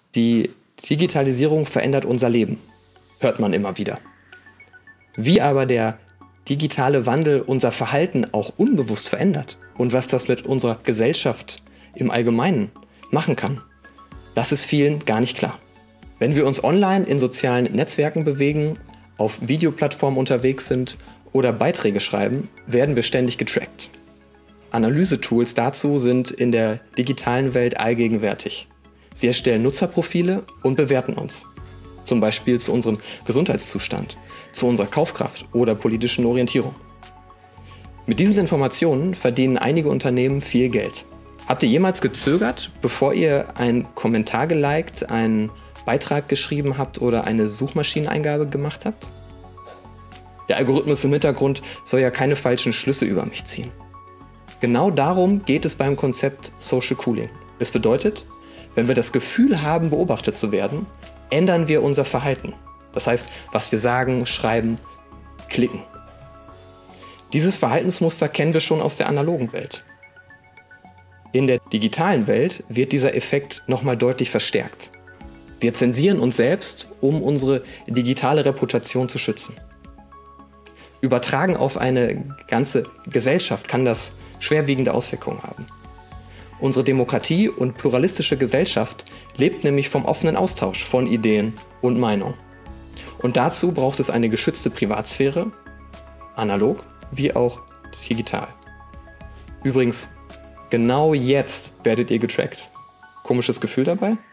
Die Digitalisierung verändert unser Leben, hört man immer wieder. Wie aber der digitale Wandel unser Verhalten auch unbewusst verändert und was das mit unserer Gesellschaft im Allgemeinen machen kann, das ist vielen gar nicht klar. Wenn wir uns online in sozialen Netzwerken bewegen, auf Videoplattformen unterwegs sind oder Beiträge schreiben, werden wir ständig getrackt. Analysetools dazu sind in der digitalen Welt allgegenwärtig. Sie erstellen Nutzerprofile und bewerten uns. Zum Beispiel zu unserem Gesundheitszustand, zu unserer Kaufkraft oder politischen Orientierung. Mit diesen Informationen verdienen einige Unternehmen viel Geld. Habt ihr jemals gezögert, bevor ihr einen Kommentar geliked, einen Beitrag geschrieben habt oder eine Suchmaschineneingabe gemacht habt? Der Algorithmus im Hintergrund soll ja keine falschen Schlüsse über mich ziehen. Genau darum geht es beim Konzept Social Cooling. Es bedeutet, wenn wir das Gefühl haben, beobachtet zu werden, ändern wir unser Verhalten. Das heißt, was wir sagen, schreiben, klicken. Dieses Verhaltensmuster kennen wir schon aus der analogen Welt. In der digitalen Welt wird dieser Effekt nochmal deutlich verstärkt. Wir zensieren uns selbst, um unsere digitale Reputation zu schützen. Übertragen auf eine ganze Gesellschaft kann das schwerwiegende Auswirkungen haben. Unsere Demokratie und pluralistische Gesellschaft lebt nämlich vom offenen Austausch von Ideen und Meinungen. Und dazu braucht es eine geschützte Privatsphäre, analog wie auch digital. Übrigens, genau jetzt werdet ihr getrackt. Komisches Gefühl dabei?